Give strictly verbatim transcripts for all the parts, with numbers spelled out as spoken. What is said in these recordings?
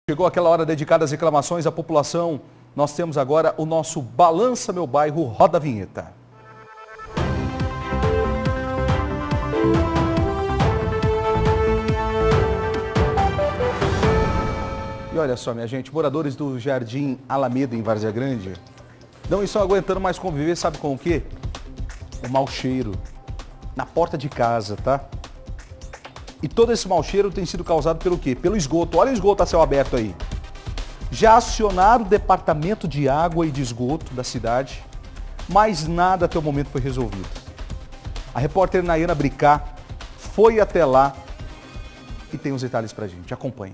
Chegou aquela hora dedicada às reclamações à população. Nós temos agora o nosso Balança Meu Bairro, roda a vinheta. E olha só, minha gente, moradores do Jardim Alameda, em Várzea Grande, não estão aguentando mais conviver, sabe com o quê? O mau cheiro na porta de casa, tá? E todo esse mau cheiro tem sido causado pelo quê? Pelo esgoto. Olha o esgoto a céu aberto aí. Já acionaram o departamento de água e de esgoto da cidade, mas nada até o momento foi resolvido. A repórter Nayana Bricá foi até lá e tem os detalhes pra gente. Acompanhe.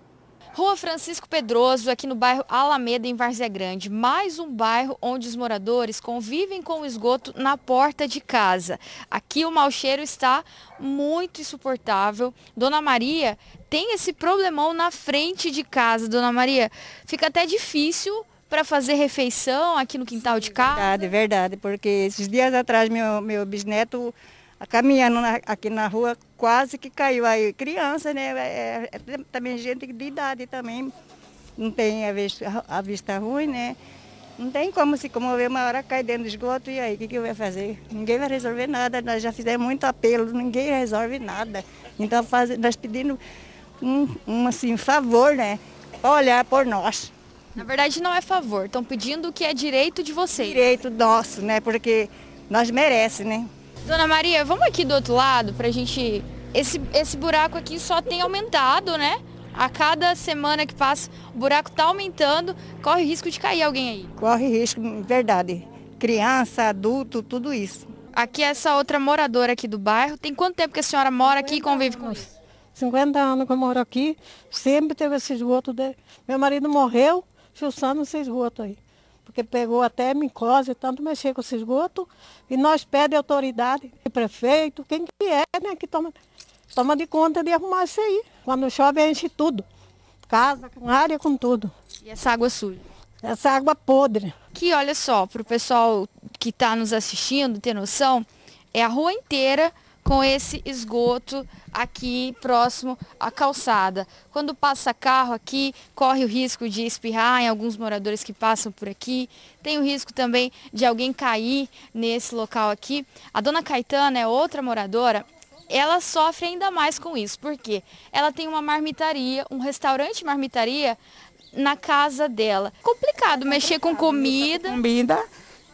Rua Francisco Pedroso, aqui no bairro Alameda, em Várzea Grande. Mais um bairro onde os moradores convivem com o esgoto na porta de casa. Aqui o mau cheiro está muito insuportável. Dona Maria tem esse problemão na frente de casa. Dona Maria, fica até difícil para fazer refeição aqui no quintal de casa. Verdade, verdade, porque esses dias atrás meu, meu bisneto caminhando na, aqui na rua, quase que caiu aí. Criança, né? É, é, também gente de idade também. Não tem a vista, a vista ruim, né? Não tem como se comover, uma hora cai dentro do esgoto e aí, o que, que vai fazer? Ninguém vai resolver nada, nós já fizemos muito apelo, ninguém resolve nada. Então faz, nós pedimos um, um assim, favor, né? Pra olhar por nós. Na verdade não é favor, estão pedindo o que é direito de vocês. Direito nosso, né? Porque nós merecemos, né? Dona Maria, vamos aqui do outro lado pra gente... Esse, esse buraco aqui só tem aumentado, né? A cada semana que passa, o buraco tá aumentando, corre risco de cair alguém aí. Corre risco, verdade. Criança, adulto, tudo isso. Aqui essa outra moradora aqui do bairro, tem quanto tempo que a senhora mora aqui e convive com isso? cinquenta anos que eu moro aqui, sempre teve esse esgoto. De... Meu marido morreu, chuçando esse esgoto aí. Porque pegou até micose, tanto mexer com esse esgoto, e nós pedimos autoridade, prefeito, quem que é, né, que toma, toma de conta de arrumar isso aí. Quando chove, enche tudo, casa, com área, com tudo. E essa água suja? Essa água podre. Que olha só, para o pessoal que está nos assistindo ter noção, é a rua inteira com esse esgoto aqui próximo à calçada. Quando passa carro aqui, corre o risco de espirrar em alguns moradores que passam por aqui. Tem o risco também de alguém cair nesse local aqui. A dona Caetana é outra moradora. Ela sofre ainda mais com isso, porque ela tem uma marmitaria, um restaurante marmitaria na casa dela. Complicado mexer com comida. Comida.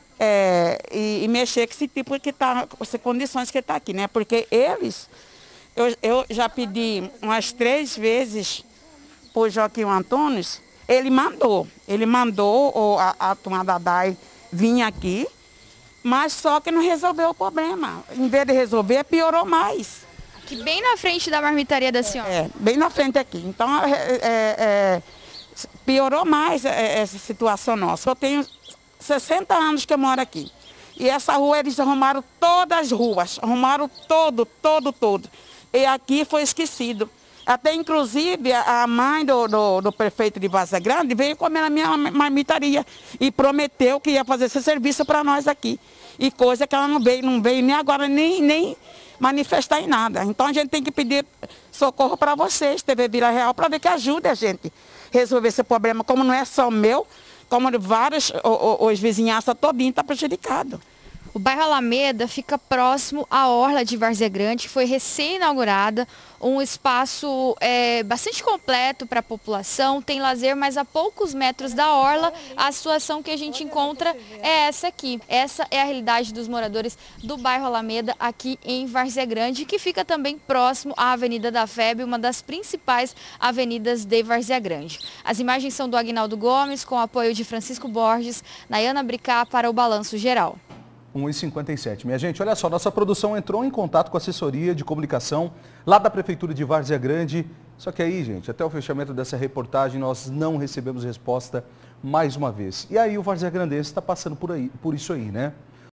É, e, e mexer com esse tipo que tá, com essas condições que está aqui, né? Porque eles, eu, eu já pedi umas três vezes para o Joaquim Antunes, ele mandou, ele mandou a, a tomada D A I vir aqui, mas só que não resolveu o problema. Em vez de resolver, piorou mais. Aqui bem na frente da marmitaria da senhora. É, bem na frente aqui. Então, é, é, é, piorou mais essa situação nossa. Eu tenho sessenta anos que eu moro aqui. E essa rua eles arrumaram todas as ruas, arrumaram todo, todo, todo. E aqui foi esquecido. Até inclusive a mãe do, do, do prefeito de Várzea Grande veio comer na minha marmitaria e prometeu que ia fazer esse serviço para nós aqui. E coisa que ela não veio, não veio nem agora, nem, nem manifestar em nada. Então a gente tem que pedir socorro para vocês, T V Vila Real, para ver que ajude a gente a resolver esse problema, como não é só o meu, como vários, os vizinhanças todinho está prejudicado. O bairro Alameda fica próximo à Orla de Várzea Grande, que foi recém-inaugurada, um espaço é, bastante completo para a população, tem lazer, mas a poucos metros da Orla, a situação que a gente encontra é essa aqui. Essa é a realidade dos moradores do bairro Alameda, aqui em Várzea Grande, que fica também próximo à Avenida da F E B, uma das principais avenidas de Várzea Grande. As imagens são do Aguinaldo Gomes, com apoio de Francisco Borges, Nayana Bricá para o Balanço Geral. um e cinquenta e sete. Minha gente, olha só, nossa produção entrou em contato com a assessoria de comunicação lá da Prefeitura de Várzea Grande. Só que aí, gente, até o fechamento dessa reportagem, nós não recebemos resposta mais uma vez. E aí o Várzea Grandense está passando por, aí, por isso aí, né?